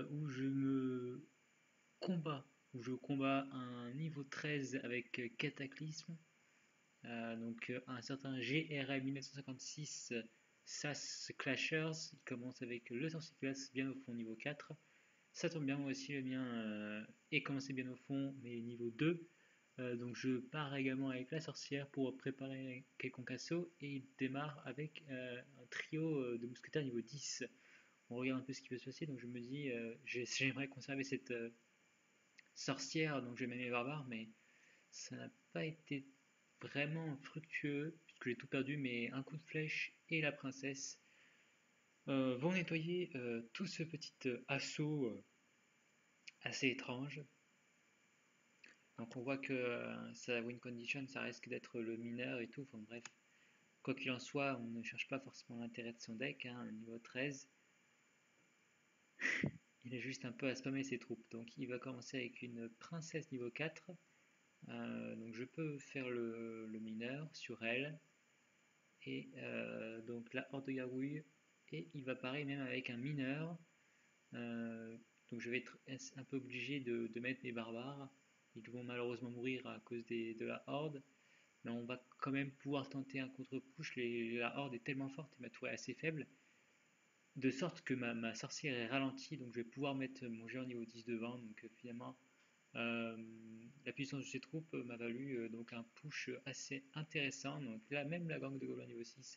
où je me combats, où je combats un niveau 13 avec Cataclysme. Un certain GRM 1956 SAS Clashers, il commence avec le Torsiculas bien au fond niveau 4. Ça tombe bien, moi aussi le mien est commencé bien au fond, mais niveau 2. Donc je pars également avec la sorcière pour préparer quelconque assaut et il démarre avec un trio de mousquetaires niveau 10. On regarde un peu ce qui peut se passer, donc je me dis j'aimerais conserver cette sorcière, donc je vais mettre mes barbares, mais ça n'a pas été vraiment fructueux puisque j'ai tout perdu, mais un coup de flèche et la princesse vont nettoyer tout ce petit assaut assez étrange. Donc on voit que sa win condition, ça risque d'être le mineur et tout. Enfin bref, quoi qu'il en soit, on ne cherche pas forcément l'intérêt de son deck. Niveau 13, il est juste un peu à spammer ses troupes. Donc il va commencer avec une princesse niveau 4. Donc je peux faire le mineur sur elle. Et donc la horde de gargouille. Et il va pareil même avec un mineur. Donc je vais être un peu obligé de mettre mes barbares. Ils vont malheureusement mourir à cause de la horde. Mais on va quand même pouvoir tenter un contre-push. La horde est tellement forte et ma tour est assez faible. De sorte que ma sorcière est ralentie. Donc je vais pouvoir mettre mon géant niveau 10 devant. Donc finalement, la puissance de ces troupes m'a valu donc un push assez intéressant. Donc là, même la gang de gobelins niveau 6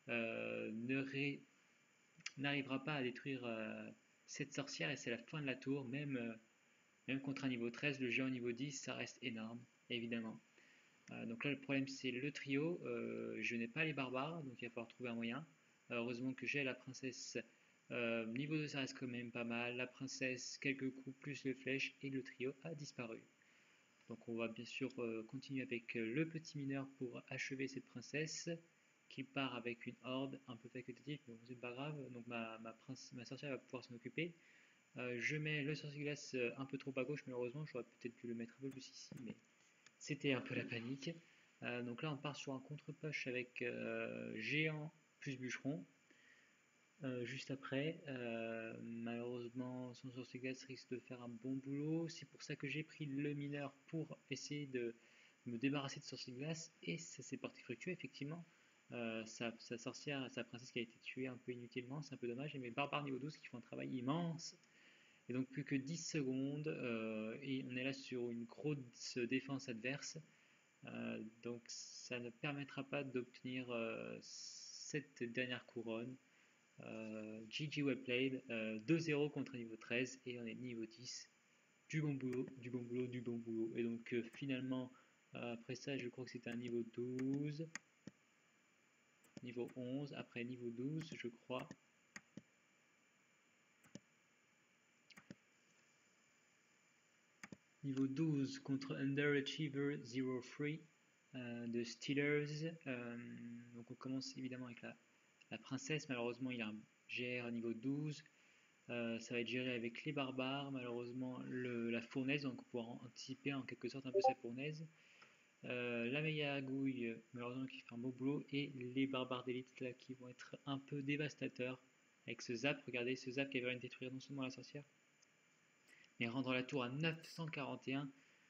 n'arrivera pas à détruire cette sorcière et c'est la fin de la tour. Même contre un niveau 13, le géant niveau 10, ça reste énorme, évidemment. Donc là, le problème, c'est le trio. Je n'ai pas les barbares, donc il va falloir trouver un moyen. Heureusement que j'ai la princesse. Niveau 2, ça reste quand même pas mal. La princesse, quelques coups, plus les flèches, et le trio a disparu. Donc on va bien sûr continuer avec le petit mineur pour achever cette princesse qui part avec une horde un peu facultative, mais bon, c'est pas grave. Donc ma sorcière va pouvoir s'en occuper. Je mets le sorcier glace un peu trop à gauche, malheureusement. J'aurais peut-être pu le mettre un peu plus ici, mais c'était un peu la panique. Donc là, on part sur un contre-push avec géant plus bûcheron. Juste après, malheureusement, son sorcier glace risque de faire un bon boulot. C'est pour ça que j'ai pris le mineur pour essayer de me débarrasser de sorcier glace. Et ça s'est porté fructueux, effectivement. Sa sorcière, sa princesse qui a été tuée un peu inutilement, c'est un peu dommage. Et mes barbares niveau 12 qui font un travail immense. Et donc plus que 10 secondes. Et on est là sur une grosse défense adverse. Donc ça ne permettra pas d'obtenir cette dernière couronne. GG well played, 2-0 contre niveau 13 et on est niveau 10. Du bon boulot, du bon boulot, du bon boulot. Et donc finalement, après ça, je crois que c'était un niveau 12, niveau 11, après niveau 12, je crois. Niveau 12 contre Underachiever 03 de Steelers. Donc on commence évidemment avec la princesse. Malheureusement, il a un GR niveau 12. Ça va être géré avec les barbares, malheureusement la fournaise, donc on pourra anticiper en quelque sorte un peu sa fournaise. La meilleure gouille, malheureusement qui fait un beau boulot, et les barbares d'élite là qui vont être un peu dévastateurs avec ce zap. Regardez ce zap qui va détruire non seulement la sorcière, mais rendre la tour à 941.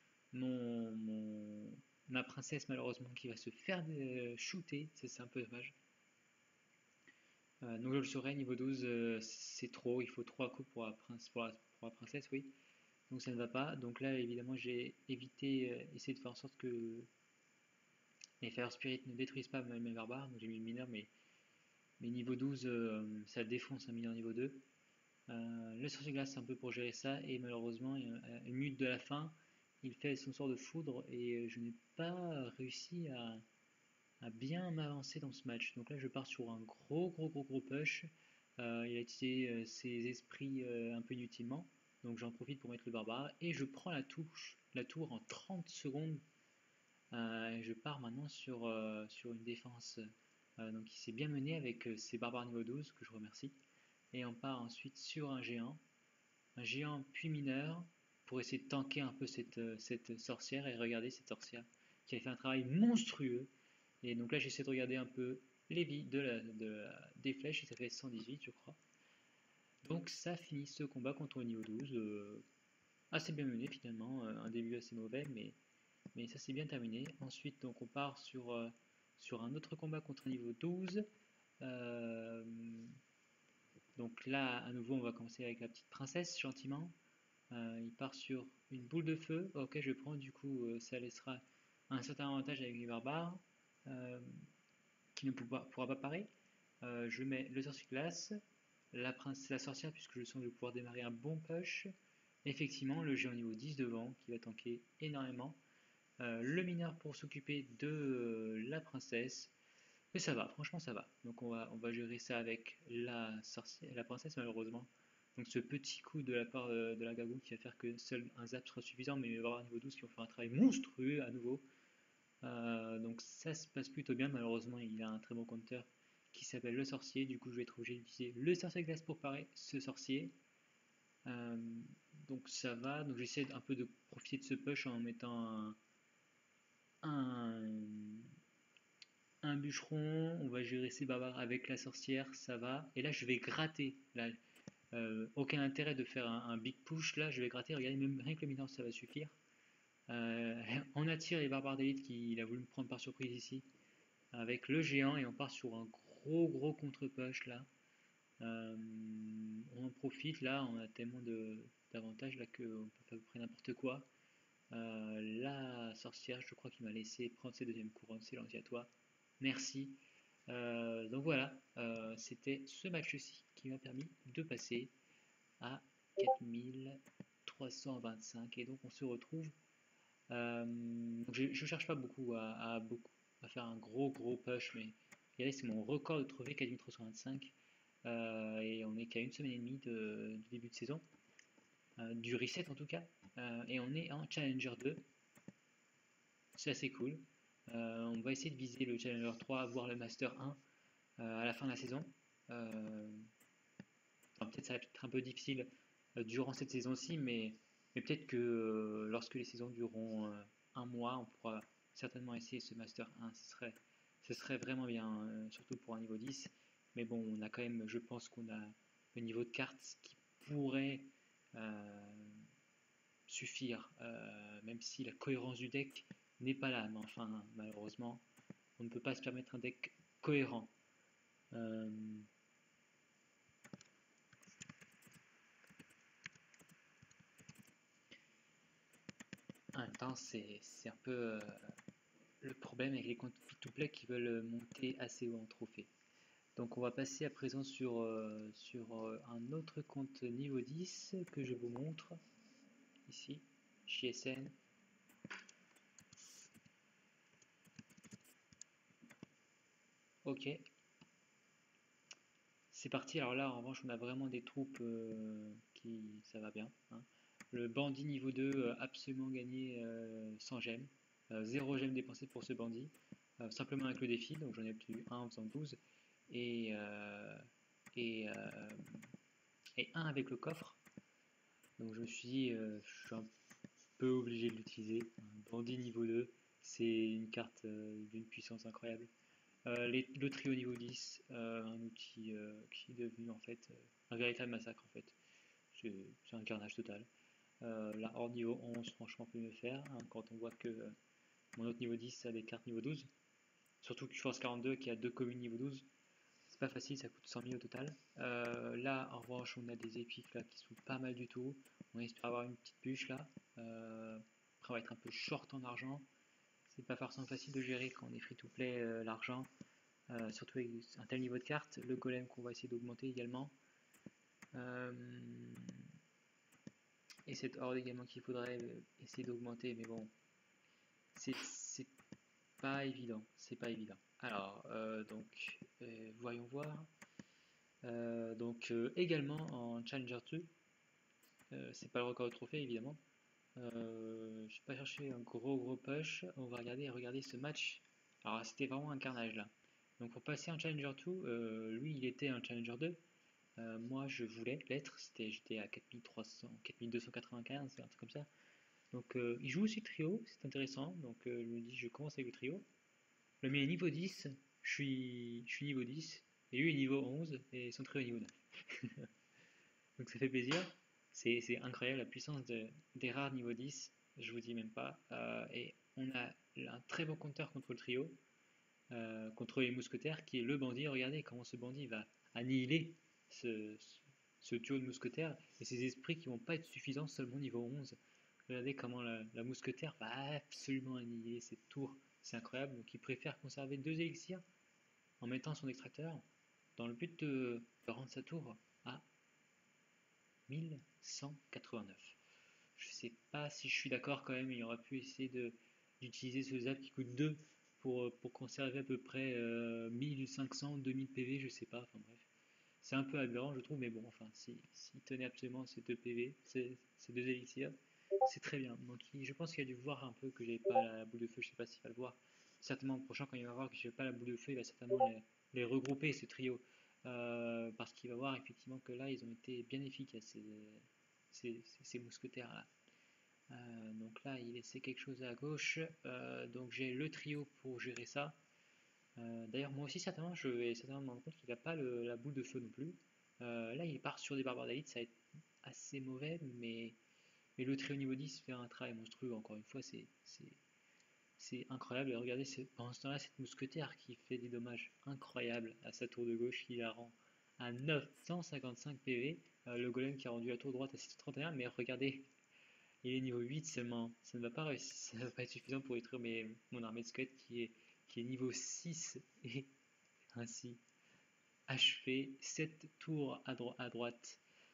Ma princesse malheureusement qui va se faire shooter, c'est un peu dommage. Donc je le saurais, niveau 12 c'est trop, il faut 3 coups pour la princesse, oui. Donc ça ne va pas. Donc là évidemment j'ai évité, essayé de faire en sorte que les Fire Spirit ne détruisent pas mes barbares. Donc j'ai mis le mineur, mais niveau 12 ça défonce un mineur niveau 2. Le sorcier glace c'est un peu pour gérer ça et malheureusement une minute de la fin il fait son sort de foudre et je n'ai pas réussi à bien m'avancer dans ce match. Donc là je pars sur un gros push. Il a utilisé ses esprits un peu inutilement. Donc j'en profite pour mettre le barbare et je prends la tour en 30 secondes. Et je pars maintenant sur une défense donc qui s'est bien menée avec ses barbares niveau 12 que je remercie. Et on part ensuite sur un géant puis mineur pour essayer de tanker un peu cette sorcière et regarder cette sorcière qui a fait un travail monstrueux. Et donc là j'essaie de regarder un peu les vies des flèches et ça fait 118 je crois. Donc ça finit ce combat contre le niveau 12. Assez bien mené finalement, un début assez mauvais, mais ça s'est bien terminé. Ensuite, donc on part sur un autre combat contre un niveau 12. Euh, donc là, à nouveau, on va commencer avec la petite princesse, gentiment. Il part sur une boule de feu. Ok, je prends, du coup, ça laissera un certain avantage avec les barbares, euh, qui ne pourra pas parer. Je mets le sorcier glace, la sorcière, puisque je sens que je vais pouvoir démarrer un bon push. Effectivement, le géant niveau 10 devant, qui va tanker énormément. Le mineur pour s'occuper de la princesse. Mais ça va, franchement ça va. Donc on va gérer ça avec la princesse malheureusement. Donc ce petit coup de la part de la Gagou qui va faire que seul un zap sera suffisant, mais il va y avoir un niveau 12 qui va faire un travail monstrueux à nouveau. Donc ça se passe plutôt bien, malheureusement il a un très bon counter qui s'appelle le sorcier, du coup je vais être obligé d'utiliser le sorcier glace pour parer ce sorcier. Euh, donc ça va, donc j'essaie un peu de profiter de ce push en mettant un, un bûcheron, on va gérer ses barbares avec la sorcière, ça va. Et là, je vais gratter. Là, aucun intérêt de faire un big push. Là, je vais gratter. Regardez, même rien que le mineur, ça va suffire. On attire les barbares d'élite qu'il a voulu me prendre par surprise ici. Avec le géant, et on part sur un gros contre-push là. On en profite là, on a tellement d'avantages là qu'on peut faire à peu près n'importe quoi. La sorcière, je crois qu'il m'a laissé prendre ses deuxièmes couronnes, c'est gentil à toi. Merci. Donc voilà, c'était ce match-ci qui m'a permis de passer à 4325 et donc on se retrouve. Donc je ne cherche pas beaucoup à faire un gros push, mais regardez, c'est mon record de trouver 4325 et on est qu'à une semaine et demie du début de saison, du reset en tout cas, et on est en Challenger 2, c'est assez cool. On va essayer de viser le Challenger 3, voire le Master 1 à la fin de la saison. Peut-être ça va être un peu difficile durant cette saison-ci, mais peut-être que lorsque les saisons dureront un mois, on pourra certainement essayer ce Master 1. Ce serait vraiment bien, surtout pour un niveau 10. Mais bon, on a quand même, je pense qu'on a le niveau de cartes qui pourrait suffire, même si la cohérence du deck n'est pas là. Mais enfin, malheureusement, on ne peut pas se permettre un deck cohérent. En même temps, c'est un peu le problème avec les comptes free-to-play qui veulent monter assez haut en trophée. Donc on va passer à présent sur un autre compte niveau 10 que je vous montre ici, JSN. Ok, c'est parti. Alors là, en revanche, on a vraiment des troupes ça va bien, hein. Le bandit niveau 2, absolument gagné sans gemme. 0 gemme dépensé pour ce bandit. Simplement avec le défi, donc j'en ai obtenu 1 en faisant 12. Et, et, et 1 avec le coffre. Donc je me suis dit, je suis un peu obligé de l'utiliser. Un bandit niveau 2, c'est une carte d'une puissance incroyable. Le trio niveau 10, un outil qui est devenu en fait un véritable massacre en fait. C'est un carnage total. La horde niveau 11, franchement, peut mieux faire, hein, quand on voit que mon autre niveau 10 a des cartes niveau 12. Surtout que Force 42 qui a 2 communes niveau 12. C'est pas facile, ça coûte 100 000 au total. Là, en revanche, on a des épiques là qui sont pas mal du tout. On espère avoir une petite bûche là. Après, on va être un peu short en argent. C'est pas forcément facile de gérer quand on est free to play l'argent. Surtout avec un tel niveau de carte. Le golem qu'on va essayer d'augmenter également. Et cette horde également qu'il faudrait essayer d'augmenter. Mais bon, c'est pas évident. C'est pas évident. Alors, donc, voyons voir. Donc également en Challenger 2, c'est pas le record de trophée évidemment. Je vais pas chercher un gros push, on va regarder ce match. Alors c'était vraiment un carnage là. Donc pour passer en Challenger 2, lui il était en Challenger 2, moi je voulais l'être, j'étais à 4300, 4295, un truc comme ça. Donc il joue aussi trio, c'est intéressant, donc je me dis je commence avec le trio. Le mien est niveau 10, je suis niveau 10, et lui est niveau 11, et son trio est niveau 9. Donc ça fait plaisir. C'est incroyable la puissance des rares niveau 10, je vous dis même pas. Et on a un très bon compteur contre le trio, contre les mousquetaires, qui est le bandit. Regardez comment ce bandit va annihiler ce duo de mousquetaires et ces esprits qui vont pas être suffisants seulement niveau 11. Regardez comment la mousquetaire va absolument annihiler cette tour. C'est incroyable. Donc il préfère conserver 2 élixirs en mettant son extracteur dans le but de rendre sa tour à 1189. Je sais pas si je suis d'accord quand même, il aurait pu essayer d'utiliser ce zap qui coûte 2 pour conserver à peu près 1500, 2000 PV, je sais pas, enfin bref. C'est un peu aberrant je trouve, mais bon, enfin, s'il tenait absolument ces 2 PV, ces 2 élixirs, c'est très bien. Donc je pense qu'il a dû voir un peu que j'avais pas la boule de feu, je sais pas s'il va le voir. Certainement le prochain, quand il va voir que j'ai pas la boule de feu, il va certainement les regrouper, ce trio. Parce qu'il va voir effectivement que là, ils ont été bien efficaces, ces mousquetaires-là. Donc là, il essaie quelque chose à gauche. Donc j'ai le trio pour gérer ça. D'ailleurs, moi aussi, certainement, je vais certainement me rendre compte qu'il n'a pas la boule de feu non plus. Là, il part sur des barbares d'élite, ça va être assez mauvais, mais le trio niveau 10 fait un travail monstrueux. Encore une fois, c'est incroyable. Et regardez, pendant ce temps-là, cette mousquetaire qui fait des dommages incroyables à sa tour de gauche, qui la rend à 955 PV. Le golem qui a rendu la tour droite à 631, mais regardez, il est niveau 8 seulement. Ça ne va pas réussir, ça ne va pas être suffisant pour détruire mon armée de squelettes qui est niveau 6 et ainsi achever 7 tours à droite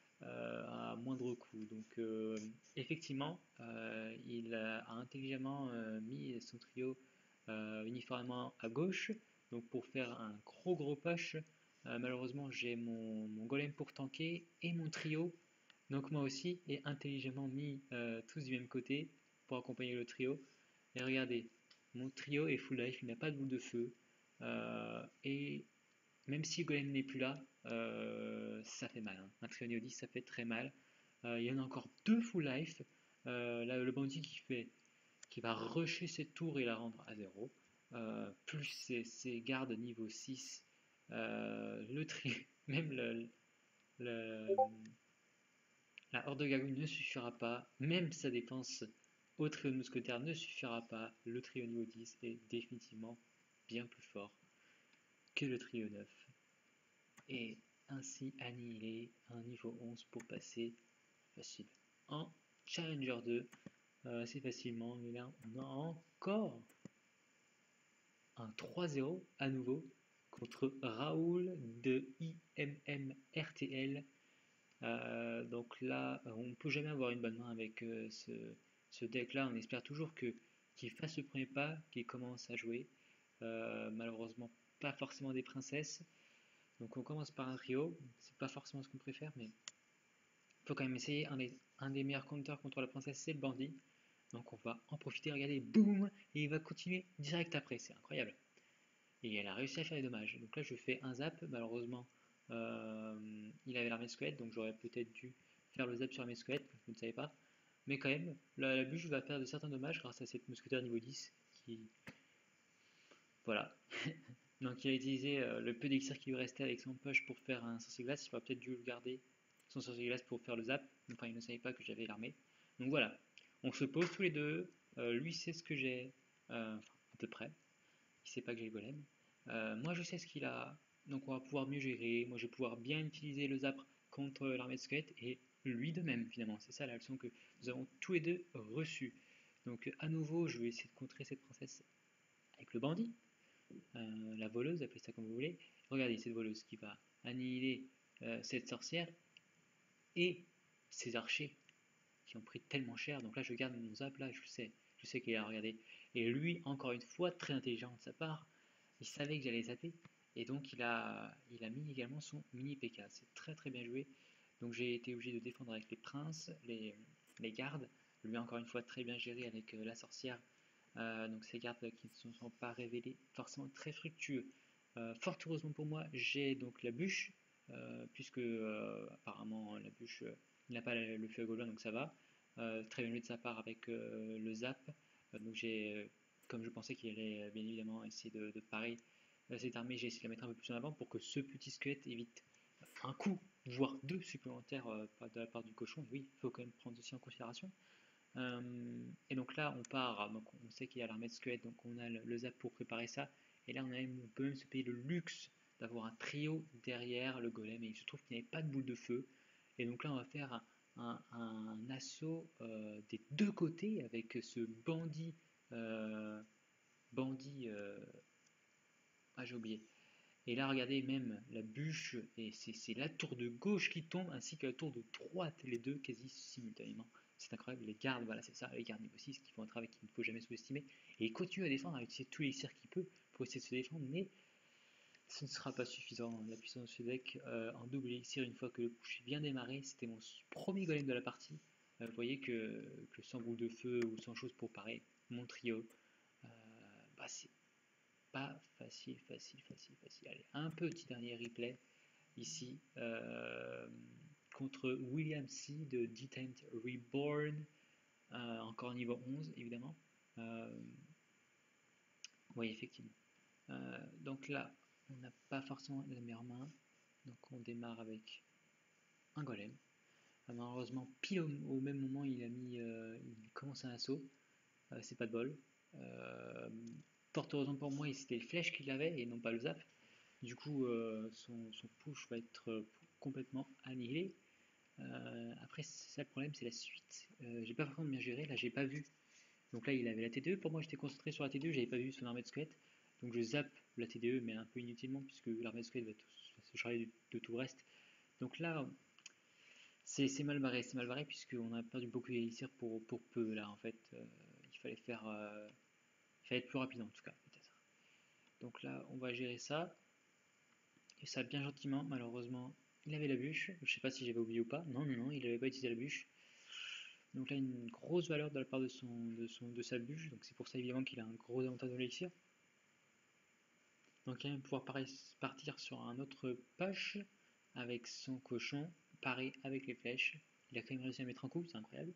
à moindre coût. Donc effectivement, il a intelligemment mis son trio uniformément à gauche, donc pour faire un gros push. Malheureusement, j'ai mon golem pour tanker et mon trio. Donc moi aussi, et intelligemment mis tous du même côté pour accompagner le trio. Et regardez, mon trio est full life, il n'a pas de boule de feu. Et même si le golem n'est plus là, ça fait mal. Hein. Un trio néo 10, ça fait très mal. Il y en a encore 2 full life. Là, le bandit qui va rusher cette tour et la rendre à 0. Plus ses gardes niveau 6. Le trio, même le, la horde de gargouilles ne suffira pas. Même sa défense au trio de mousquetaires ne suffira pas. Le trio niveau 10 est définitivement bien plus fort que le trio 9. Et ainsi annihiler un niveau 11 pour passer facile en Challenger 2 assez facilement. Et là, on a encore un 3-0 à nouveau contre Raoul de IMM-RTL. Donc là, on ne peut jamais avoir une bonne main avec ce deck-là. On espère toujours qu'il fasse le premier pas, qu'il commence à jouer. Malheureusement, pas forcément des princesses. Donc on commence par un trio, c'est pas forcément ce qu'on préfère, mais il faut quand même essayer. Un des meilleurs counters contre la princesse, c'est le bandit. Donc on va en profiter, regardez, boum, et il va continuer direct après, c'est incroyable. Et elle a réussi à faire des dommages. Donc là je fais un zap, malheureusement il avait l'armée squelette, donc j'aurais peut-être dû faire le zap sur l'armée squelette, je ne savais pas. Mais quand même, la bûche va faire de certains dommages grâce à cette mousquetaire niveau 10 qui... Voilà. Donc il a utilisé le peu d'élixir qui lui restait avec son push pour faire un sorcier glace. Il aurait peut-être dû le garder, son sorcier glace, pour faire le zap. Enfin, il ne savait pas que j'avais l'armée. Donc voilà, on se pose tous les deux. Lui sait ce que j'ai, enfin à peu près. Il sait pas que j'ai le golem. Moi je sais ce qu'il a, donc on va pouvoir mieux gérer. Moi je vais pouvoir bien utiliser le zap contre l'armée de squelette et lui de même finalement. C'est ça la leçon que nous avons tous les deux reçue. Donc à nouveau, je vais essayer de contrer cette princesse avec le bandit. La voleuse, appelez ça comme vous voulez. Regardez cette voleuse qui va annihiler cette sorcière et ces archers qui ont pris tellement cher. Donc là, je garde mon zap, là, je sais qu'il a regardé. Et lui, encore une fois, très intelligent de sa part, il savait que j'allais zapper. Et donc, il a mis également son mini PK. C'est très très bien joué. Donc, j'ai été obligé de défendre avec les princes, les gardes. Lui, encore une fois, très bien géré avec la sorcière. Donc ces gardes qui ne se sont pas révélés forcément très fructueux. Fort heureusement pour moi, j'ai donc la bûche, puisque apparemment la bûche n'a pas le feu à gaulois, donc ça va. Très bien joué de sa part avec le zap. Donc j'ai, comme je pensais qu'il allait bien évidemment essayer de parer cette armée, j'ai essayé de la mettre un peu plus en avant pour que ce petit squelette évite un coup voire 2 supplémentaires de la part du cochon. Oui, il faut quand même prendre aussi en considération. Et donc là, on part, donc on sait qu'il y a l'armée de squelettes, donc on a le zap pour préparer ça. Et là, on peut même se payer le luxe d'avoir un trio derrière le golem. Et il se trouve qu'il n'y avait pas de boule de feu. Et donc là, on va faire un assaut des deux côtés avec ce bandit. Bandit. Ah, j'ai oublié. Et là, regardez même la bûche, et c'est la tour de gauche qui tombe, ainsi que la tour de droite, les deux quasi simultanément. C'est incroyable, les gardes, voilà, c'est ça, les gardes niveau 6 qui font un travail qu'il ne faut jamais sous-estimer. Et il continue à défendre, à utiliser tous les sirs qu'il peut pour essayer de se défendre, mais ce ne sera pas suffisant. La puissance de ce deck en double élixir, une fois que le push est bien démarré, c'était mon premier golem de la partie. Vous voyez que sans boule de feu ou sans chose pour parer, mon trio, bah, c'est pas facile, facile. Allez, un petit dernier replay ici contre William C de Detent Reborn, encore niveau 11 évidemment. Oui, effectivement. Donc là, on n'a pas forcément la meilleure main, donc on démarre avec un golem. Malheureusement, pile au même moment, il commence un assaut. C'est pas de bol. Fort heureusement pour moi, c'était les flèches qu'il avait et non pas le zap. Du coup, son push va être complètement annihilé. Après, c'est ça le problème, c'est la suite. J'ai pas vraiment bien géré, là j'ai pas vu. Donc là, il avait la TDE. Pour moi, j'étais concentré sur la TDE, j'avais pas vu son armée de squelette. Donc je zappe la TDE, mais un peu inutilement, puisque l'armée de squelette va se charger de tout le reste. Donc là, c'est mal barré, puisqu'on a perdu beaucoup d'élixir pour peu là en fait. Il fallait être plus rapide en tout cas, peut-être. Donc là, on va gérer ça. Et ça bien gentiment, malheureusement, il avait la bûche. Je sais pas si j'avais oublié ou pas. Non, non, non, il n'avait pas utilisé la bûche. Donc là, une grosse valeur de la part de sa bûche. Donc c'est pour ça évidemment qu'il a un gros avantage de l'élixir. Donc il va pouvoir partir sur un autre push avec son cochon, pareil avec les flèches. Il a quand même réussi à mettre un coup, c'est incroyable.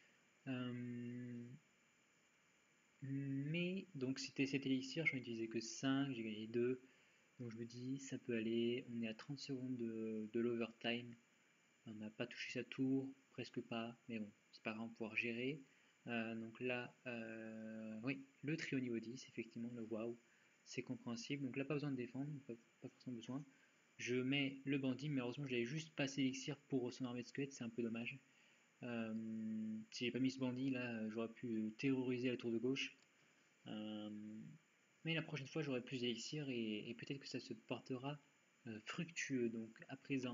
Mais donc c'était cet élixir, j'en ai utilisé que 5, j'ai gagné 2. Donc je me dis, ça peut aller. On est à 30 secondes de l'overtime. On n'a pas touché sa tour, presque pas. Mais bon, c'est pas grave, on va pouvoir gérer. Donc là, oui, le trio niveau 10, effectivement, le wow, c'est compréhensible. Donc là, pas besoin de défendre, pas forcément besoin. Je mets le bandit, mais heureusement, je l'avais juste passé l'élixir pour son armée de squelette, c'est un peu dommage. Si j'ai pas mis ce bandit, là, j'aurais pu terroriser la tour de gauche. Mais la prochaine fois, j'aurai plus d'élixir et peut-être que ça se portera fructueux. Donc à présent,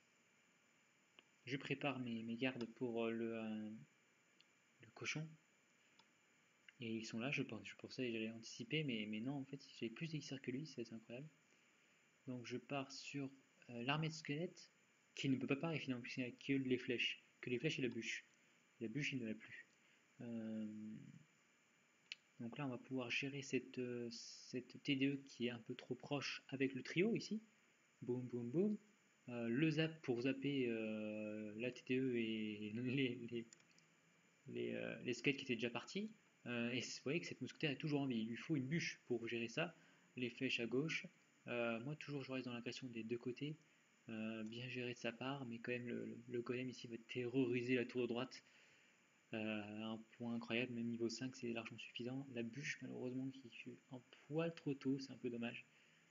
je prépare mes gardes pour le cochon. Et ils sont là, je pense. Je pensais que j'allais anticiper, mais non, en fait, j'ai plus d'élixir que lui, c'est incroyable. Donc je pars sur l'armée de squelettes, qui ne peut pas parer finalement, puisqu'il n'y a que les flèches. Que les flèches et la bûche. La bûche, il ne l'a plus. Donc là, on va pouvoir gérer cette TDE qui est un peu trop proche avec le trio ici. Boum, boum, boum. Le zap pour zapper la TTE et les skates qui étaient déjà partis. Et vous voyez que cette mousquetaire est toujours en vie. Il lui faut une bûche pour gérer ça. Les flèches à gauche. Moi, toujours, je reste dans l'agression des deux côtés. Bien géré de sa part, mais quand même, le golem ici va terroriser la tour de droite. Un point incroyable, même niveau 5, c'est largement suffisant. La bûche, malheureusement, qui fut un poil trop tôt, c'est un peu dommage.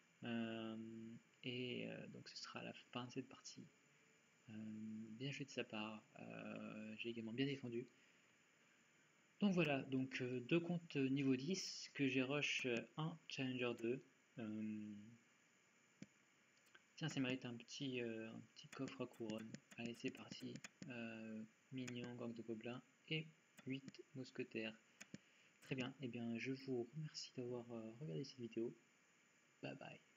Donc ce sera la fin de cette partie. Bien joué de sa part. J'ai également bien défendu. Donc voilà, donc deux comptes niveau 10 que j'ai rush 1, Challenger 2. Tiens, ça mérite un petit coffre à couronne. Allez, c'est parti. Mignon, gang de gobelins et 8 mousquetaires. Très bien, et bien je vous remercie d'avoir regardé cette vidéo. Bye bye.